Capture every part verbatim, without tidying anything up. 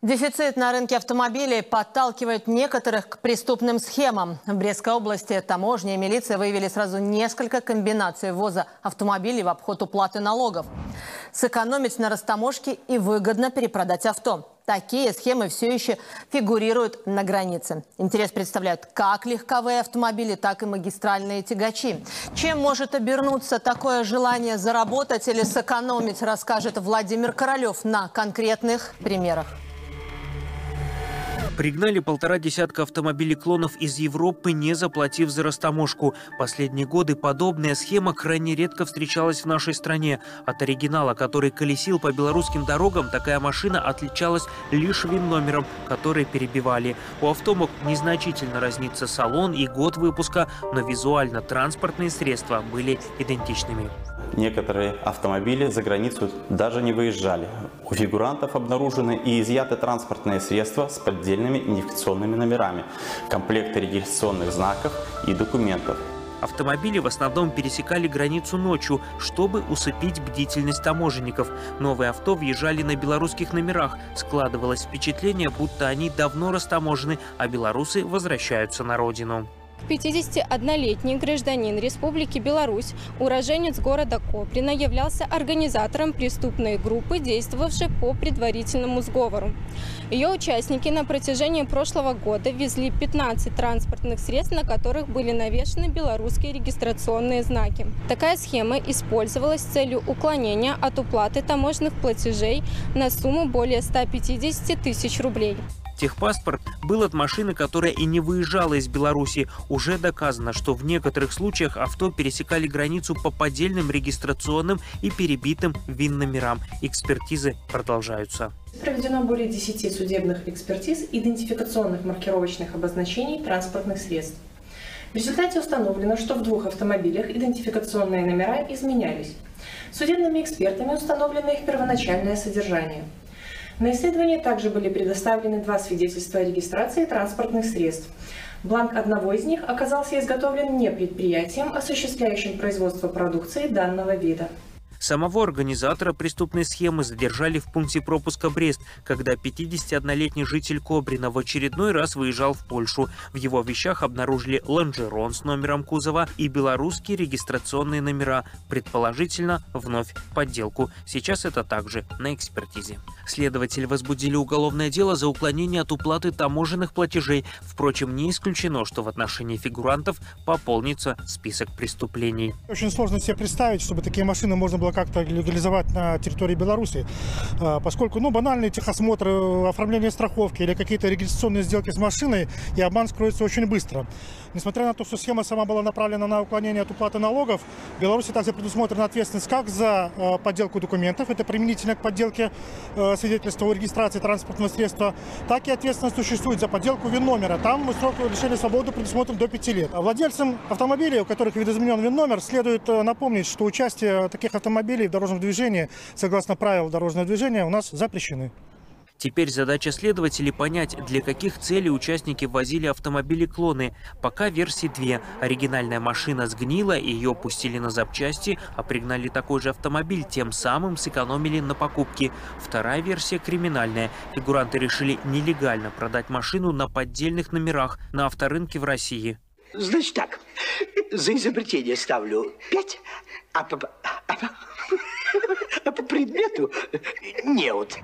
Дефицит на рынке автомобилей подталкивает некоторых к преступным схемам. В Брестской области таможня и милиция выявили сразу несколько комбинаций ввоза автомобилей в обход уплаты налогов. Сэкономить на растаможке и выгодно перепродать авто. Такие схемы все еще фигурируют на границе. Интерес представляют как легковые автомобили, так и магистральные тягачи. Чем может обернуться такое желание заработать или сэкономить, расскажет Владимир Королев на конкретных примерах. Пригнали полтора десятка автомобилей-клонов из Европы, не заплатив за растаможку. Последние годы подобная схема крайне редко встречалась в нашей стране. От оригинала, который колесил по белорусским дорогам, такая машина отличалась лишь ВИН-номером, который перебивали. У авто мог незначительно разниться салон и год выпуска, но визуально транспортные средства были идентичными. Некоторые автомобили за границу даже не выезжали. У фигурантов обнаружены и изъяты транспортные средства с поддельными идентификационными номерами, комплекты регистрационных знаков и документов. Автомобили в основном пересекали границу ночью, чтобы усыпить бдительность таможенников. Новые авто въезжали на белорусских номерах. Складывалось впечатление, будто они давно растаможены, а белорусы возвращаются на родину. пятидесятиоднолетний гражданин Республики Беларусь, уроженец города Кобрина, являлся организатором преступной группы, действовавшей по предварительному сговору. Ее участники на протяжении прошлого года везли пятнадцать транспортных средств, на которых были навешаны белорусские регистрационные знаки. Такая схема использовалась с целью уклонения от уплаты таможенных платежей на сумму более ста пятидесяти тысяч рублей. Техпаспорт был от машины, которая и не выезжала из Беларуси. Уже доказано, что в некоторых случаях авто пересекали границу по поддельным регистрационным и перебитым ВИН-номерам. Экспертизы продолжаются. Проведено более десяти судебных экспертиз идентификационных маркировочных обозначений транспортных средств. В результате установлено, что в двух автомобилях идентификационные номера изменялись. Судебными экспертами установлено их первоначальное содержание. На исследование также были предоставлены два свидетельства о регистрации транспортных средств. Бланк одного из них оказался изготовлен не предприятием, осуществляющим производство продукции данного вида. Самого организатора преступной схемы задержали в пункте пропуска Брест, когда пятидесятиоднолетний житель Кобрина в очередной раз выезжал в Польшу. В его вещах обнаружили лонжерон с номером кузова и белорусские регистрационные номера, предположительно вновь подделку. Сейчас это также на экспертизе. Следователи возбудили уголовное дело за уклонение от уплаты таможенных платежей. Впрочем, не исключено, что в отношении фигурантов пополнится список преступлений. Очень сложно себе представить, чтобы такие машины можно было как-то легализовать на территории Беларуси, поскольку ну, банальные техосмотры, оформление страховки или какие-то регистрационные сделки с машиной, и обман скроется очень быстро. Несмотря на то, что схема сама была направлена на уклонение от уплаты налогов, в Беларуси также предусмотрена ответственность как за подделку документов, это применительно к подделке свидетельства о регистрации транспортного средства, так и ответственность существует за подделку ВИН-номера. Там срок лишения свободы предусмотрен до пяти лет. А владельцам автомобилей, у которых видоизменен ВИН-номер, следует напомнить, что участие таких автомобилей в дорожном движении, согласно правилам дорожного движения, у нас запрещены. Теперь задача следователей понять, для каких целей участники возили автомобили-клоны. Пока версии две. Оригинальная машина сгнила, и ее пустили на запчасти, а пригнали такой же автомобиль, тем самым сэкономили на покупке. Вторая версия криминальная. Фигуранты решили нелегально продать машину на поддельных номерах на авторынке в России. Значит так, за изобретение ставлю пять, а по, а по, а по предмету неуд.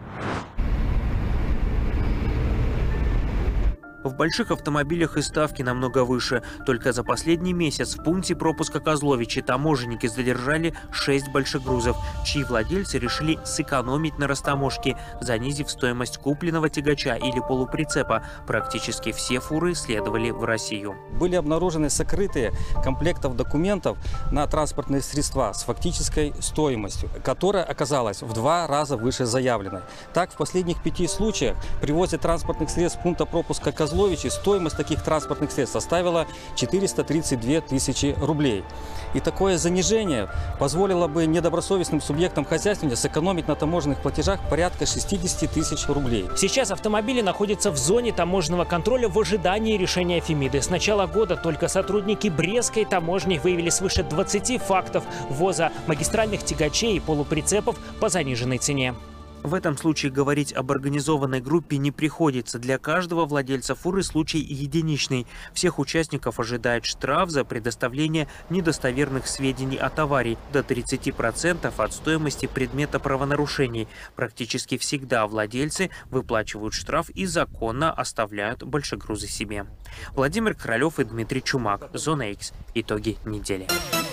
В больших автомобилях и ставки намного выше. Только за последний месяц в пункте пропуска Козловичи таможенники задержали шесть больших грузов, чьи владельцы решили сэкономить на растаможке, занизив стоимость купленного тягача или полуприцепа. Практически все фуры следовали в Россию. Были обнаружены сокрытые комплектов документов на транспортные средства с фактической стоимостью, которая оказалась в два раза выше заявленной. Так, в последних пяти случаях при ввозе транспортных средств пункта пропуска Козловичи стоимость таких транспортных средств составила четыреста тридцать две тысячи рублей. И такое занижение позволило бы недобросовестным субъектам хозяйствования сэкономить на таможенных платежах порядка шестидесяти тысяч рублей. Сейчас автомобили находятся в зоне таможенного контроля в ожидании решения Фемиды. С начала года только сотрудники Брестской таможни выявили свыше двадцати фактов ввоза магистральных тягачей и полуприцепов по заниженной цене. В этом случае говорить об организованной группе не приходится. Для каждого владельца фуры случай единичный. Всех участников ожидает штраф за предоставление недостоверных сведений о товаре до тридцати процентов от стоимости предмета правонарушений. Практически всегда владельцы выплачивают штраф и законно оставляют большегрузы себе. Владимир Королев и Дмитрий Чумак. Зона Икс. Итоги недели.